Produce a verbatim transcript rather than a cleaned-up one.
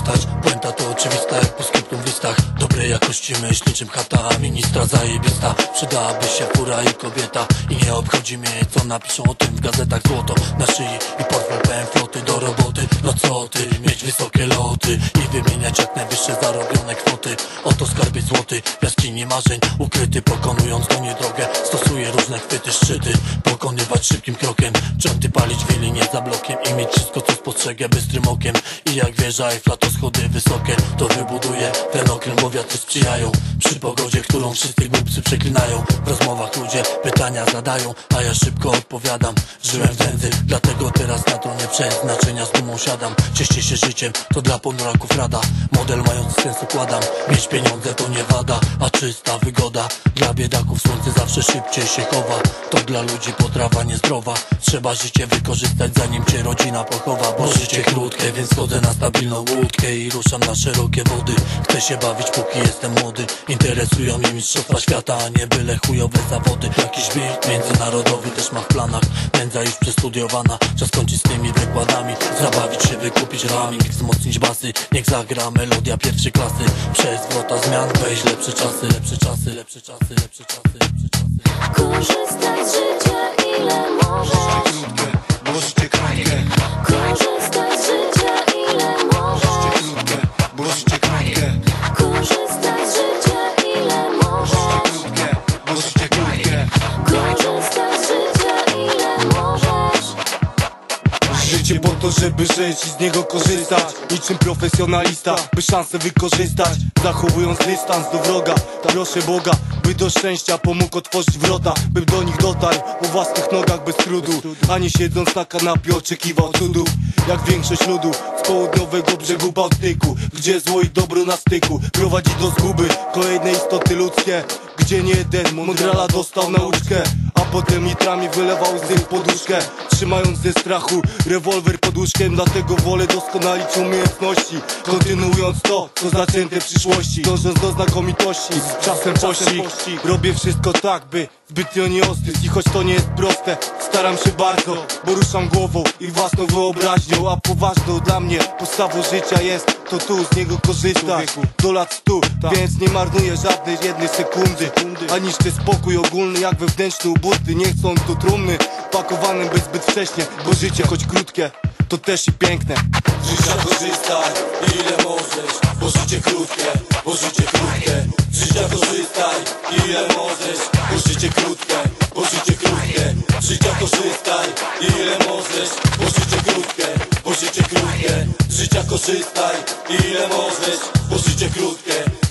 korzystać. Puenta to oczywista jak po skryptum w listach. Dobrej jakości myśl niczym chata ministra zajebista. Przydałaby się fura i kobieta. I nie obchodzi mnie co napiszą o tym w gazetach. Złoto na szyi i portfel pełen floty. Do roboty, no co ty, mieć wysokie loty i wymieniać jak najwyższe zarobione kwoty. Oto skarbiec złoty, w jaskini marzeń ukryty. Pokonując gonię drogę, stosuję różne chwyty, szczyty. Pokonywać szybkim krokiem, cząty palić w nie za blokiem. I mieć wszystko co spostrzegę bystrym okiem. I jak wieża Eiffla to schody wysokie. To wybuduję ten okręt, bo wiatry sprzyjają przy pogodzie, którą wszyscy głupcy przeklinają. W rozmowach ludzie pytania zadają, a ja szybko odpowiadam. Żyłem w nędzy, dlatego teraz na tronie przeznaczenia z dumą siadam. Cieszcie się życiem, to dla ponuraków rada. Model mając sens układam. Mieć pieniądze to nie wada, a czysta wygoda. Dla biedaków słońce zawsze szybciej się chowa. To dla ludzi potrawa niezdrowa. Trzeba życie wykorzystać zanim cię rodzina pochowa. Bo życie krótkie, więc chodzę na stabilną łódkę i ruszam na szerokie wody. Chcę się bawić póki jestem młody. Interesują mnie mistrzostwa świata, a nie byle chujowe zawody. Jakiś beat międzynarodowy też ma w planach. Nędza już przestudiowana, czas kończyć z tymi wykładami. Zabawić się, wykupić raming, wzmocnić basy. Niech zagra melodia pierwszej klasy. Przez wrota zmian weź lepsze czasy, lepsze czasy, lepsze czasy, lepsze czasy, lepsze czasy. Korzystaj z życia ile możesz. Bo życie krótkie. Korzystaj z życia ile możesz. Krótkie, bo życie krótkie. Korzystaj z życia ile możesz. Krótkie, bo życie krótkie. Korzystaj z życia ile możesz. Życie po to, żeby żyć i z niego korzystać. Niczym profesjonalista, by szansę wykorzystać. Zachowując dystans do wroga. Proszę Boga, by do szczęścia pomógł otworzyć wrota. Bym do nich dotarł po własnych nogach bez trudu. A nie siedząc na kanapie oczekiwał cudów. Jak większość ludu z południowego brzegu Bałtyku, gdzie zło i dobro na styku prowadzi do zguby kolejne istoty ludzkie. Gdzie nie jeden mądrala dostał nauczkę, a potem litrami wylewał łzy w poduszkę. Trzymając ze strachu rewolwer pod łóżkiem. Dlatego wolę doskonalić umiejętności, kontynuując to, co zaczęte w przyszłości. Dążąc do znakomitości, z czasem pościg. Robię wszystko tak, by zbytnio nie ostryć. I choć to nie jest proste, staram się bardzo, bo ruszam głową i własną wyobraźnią. A poważną dla mnie postawą życia jest to tu z niego korzystać do lat stu, więc nie marnuję żadnej jednej sekundy. A niszczę spokój ogólny jak wewnętrzny ubóstwy. Nie chcą tu trumny pakowanym być zbyt wcześnie, bo życie choć krótkie to też i piękne. Życia korzystaj ile możesz, bo życie krótkie, bo życie krótkie. Życia korzystaj ile możesz, bo życie krótkie, bo życie krótkie. Życia korzystaj ile możesz, bo życie krótkie, bo życie krótkie. Życia korzystaj ile możesz, bo życie krótkie.